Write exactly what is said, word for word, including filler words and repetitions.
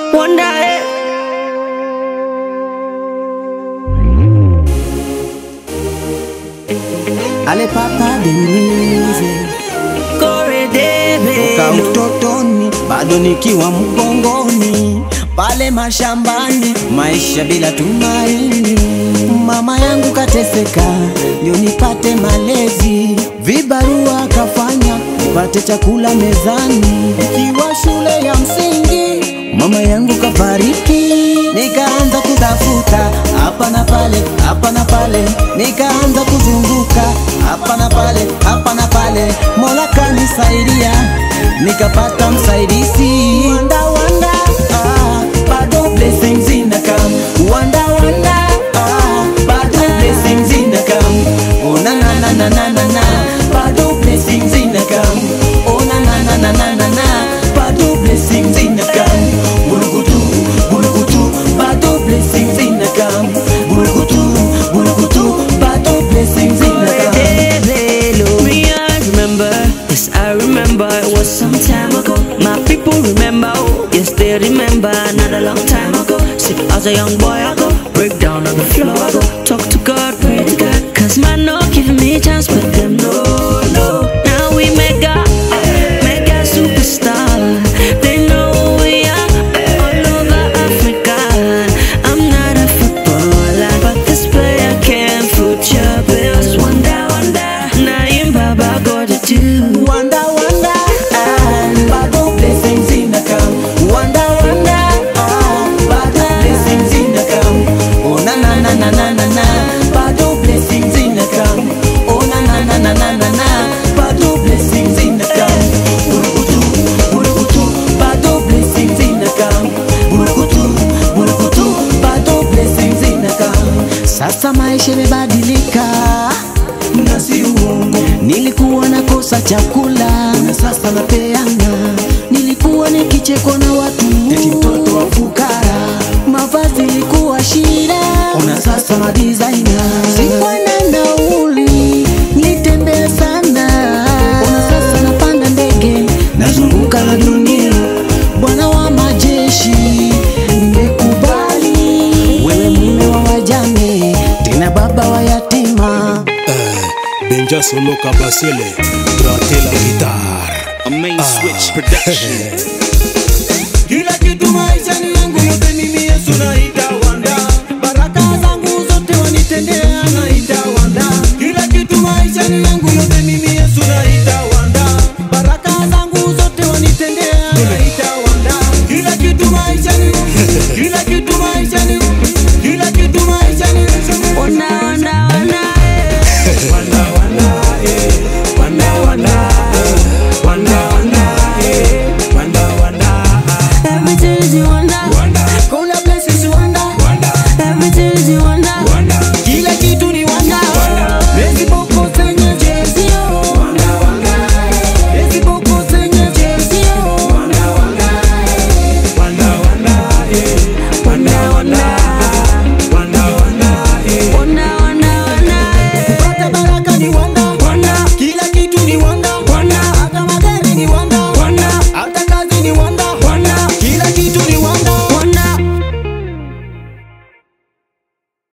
Wonder, eh. Ale papa Denise Kore Debe toka utotoni bado nikiwa mgongoni pale mashambani, maisha bila tumaini. Mama yangu kateseka ndio nipate malezi, vibarua kafanya nipate chakula mezani. Nikiwa shule ya msingi mama yangu kafariki, nikaanza kutafuta hapa na pale, hapa na pale, nikaanza kuzunguka hapa na pale, hapa na pale. Mola kanisaidia nikapata msaidizi. Wanda wanda ah, bado blessings inakam. Wanda wanda ah, bado blessings inakam. Oh na na na na na na na, bado blessings inakam. Oh na na na na na na na, bado blessings inakam. Bulukutu bulukutu, bado blessings inakam. Bulukutu bulukutu, bado blessings inakam. Me I remember, yes I remember, it was some time ago. My people remember, oh yes they remember, not a long time ago. See, as a young boy I go, break down on the floor I go, talk to God, pray to God, cause man no giving me a chance, but them no, no. Now we mega, mega superstar. They know who we are, all over Africa. I'm not a footballer, but this player can foot your bills. Wonder, wonder, now you Baba got to do. Wanda wanda ah, bado blessings inakam. Wanda wanda ah, bado blessings inakam. Oh na na na na na na na, bado blessings inakam. Oh na na na na na na na, bado blessings inakam. Bulukutu bulukutu, bado blessings inakam. Bulukutu bulukutu, bado blessings inakam. Sasa maisha imebadilika na si uongo. Nilikuwa nakosa chakula na sasa napeana. Nilikuwa nikichekwa na watu eti mtoto wa fukara. Mavazi ilikuwa shida, ona sasa madesigner. Sikuwa na nauli, nilitembea sana, ona sasa napanda ndege, nazunguka na dunia. Bwana wa majeshi nimekubali, wewe mume wa wajane, tena baba wa yatima. Benja Solo Kabasele, gratter la guitare. A main switch production. Kila kitu